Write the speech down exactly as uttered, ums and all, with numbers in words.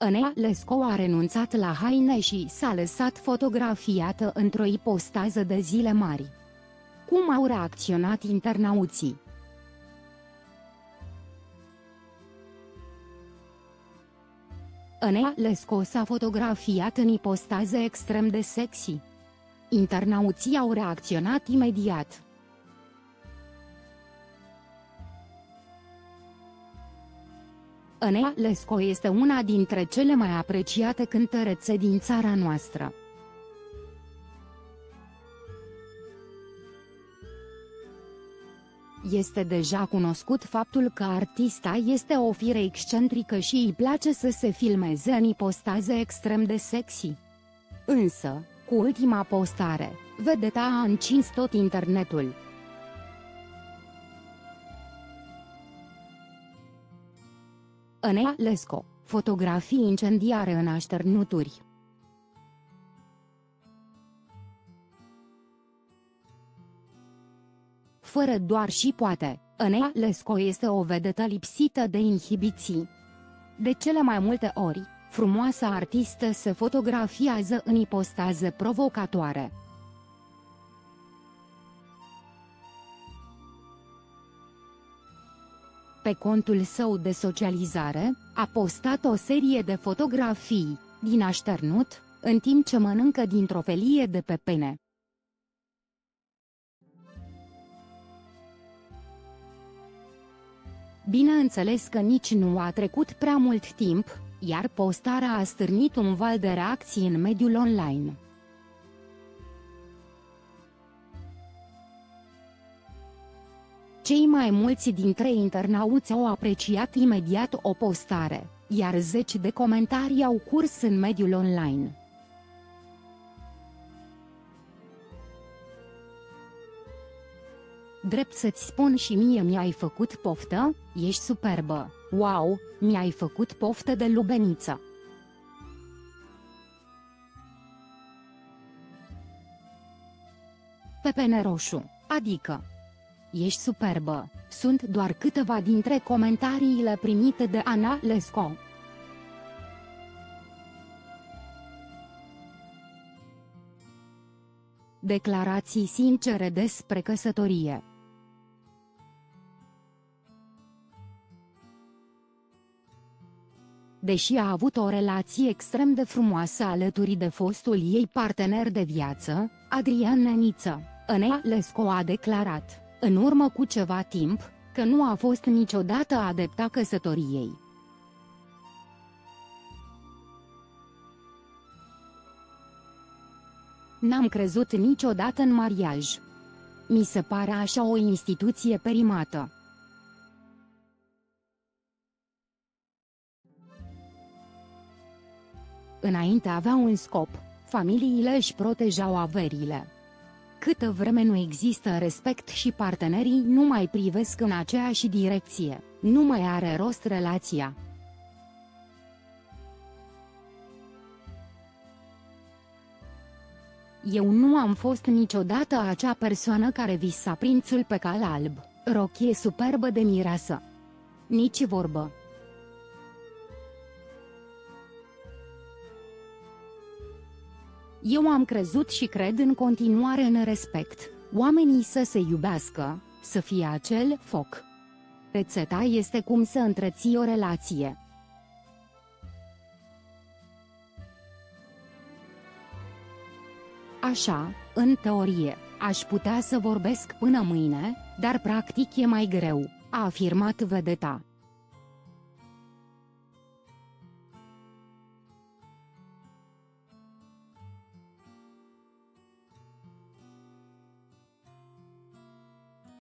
Anea Lesco a renunțat la haine și s-a lăsat fotografiată într-o ipostază de zile mari. Cum au reacționat internauții? Anea Lesco s-a fotografiat în ipostaze extrem de sexy. Internauții au reacționat imediat. Anea Lesco este una dintre cele mai apreciate cântărețe din țara noastră. Este deja cunoscut faptul că artista este o fire excentrică și îi place să se filmeze în ipostaze extrem de sexy. Însă, cu ultima postare, vedeta a încins tot internetul. Anea Lesco, fotografii incendiare în așternuturi. Fără doar și poate, Anea Lesco este o vedetă lipsită de inhibiții. De cele mai multe ori, frumoasa artistă se fotografiază în ipostaze provocatoare. Pe contul său de socializare, a postat o serie de fotografii din așternut, în timp ce mănâncă dintr-o felie de pepene. Bineînțeles că nici nu a trecut prea mult timp, iar postarea a stârnit un val de reacții în mediul online. Cei mai mulți dintre internauți au apreciat imediat o postare, iar zeci de comentarii au curs în mediul online. Drept să-ți spun și mie mi-ai făcut poftă, ești superbă, wow, mi-ai făcut poftă de lubeniță. Pepene roșu, adică ești superbă, sunt doar câteva dintre comentariile primite de Anea Lesco. Declarații sincere despre căsătorie. Deși a avut o relație extrem de frumoasă alături de fostul ei partener de viață, Adrian Neniță, Anea Lesco a declarat, în urmă cu ceva timp, că nu a fost niciodată adepta căsătoriei. N-am crezut niciodată în mariaj. Mi se pare așa o instituție perimată. Înainte avea un scop, familiile își protejau averile. Câtă vreme nu există respect și partenerii nu mai privesc în aceeași direcție, nu mai are rost relația. Eu nu am fost niciodată acea persoană care visa prințul pe cal alb, rochie superbă de mireasă. Nici vorbă. Eu am crezut și cred în continuare în respect, oamenii să se iubească, să fie acel foc. Rețeta este cum să întreții o relație. Așa, în teorie, aș putea să vorbesc până mâine, dar practic e mai greu, a afirmat vedeta.